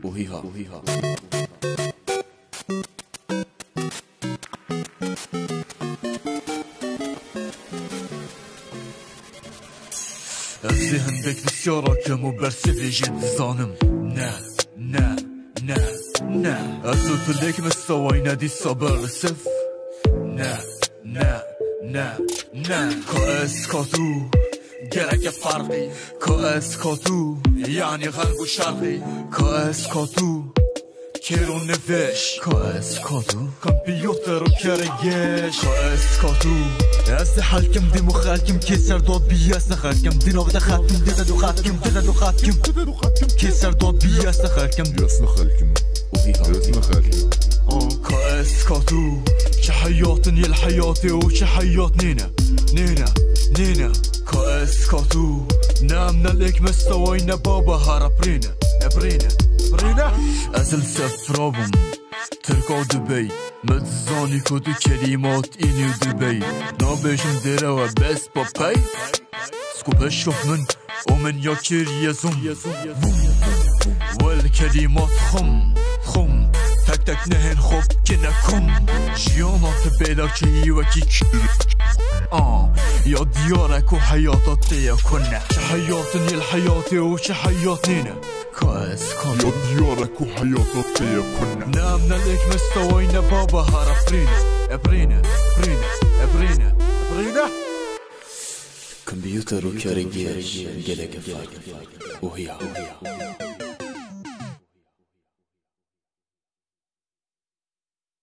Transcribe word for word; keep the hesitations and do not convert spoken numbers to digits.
وهيها وهيها الذهن بك بسيارة كمبرسل جد ظالم نا نا نا نا أزلت لك مستوى ينادي الصبر سف نا نا نا نا كأس كاتو جرك فرقي كأس كاتو يعني غرب وشرقي كأس كاتو كيرو نفش كأس كاتو كمبيوتر وكريش كأس كاتو از حالكم دي مخالكم كسر داد بياس نخالكم ديناغ دخالكم ديدا دو خالكم ديدا دو خالكم كسر داد بياس نخالكم بياس نخالكم بياس نخالكم كأس كاتو شحياتن يل حياتي وشحيات نينا نينا نينا كأس كاتو نامنا لك مستوينا بابا هارا برينا برينا برينا ازل سفرابم تركا دبي متزاني كدو كلمات إني ودبي نابشم دروا بس بابي سكوب الشوف من ومن ياكر يزم والكلمات خم خم تك تك نهن خوب كنكم جيانا تبيلا كي وكي آه يا ديارك وحياتك تيا كنا شحياتن الحياة وشحياتنا كاس كاس يا ديارك وحياتك تيا كنا نامنا لك مستوينا بابا هارا برينا برينا برينا برينا برينا كمبيوتر وكاريجيش جلك فاك وهي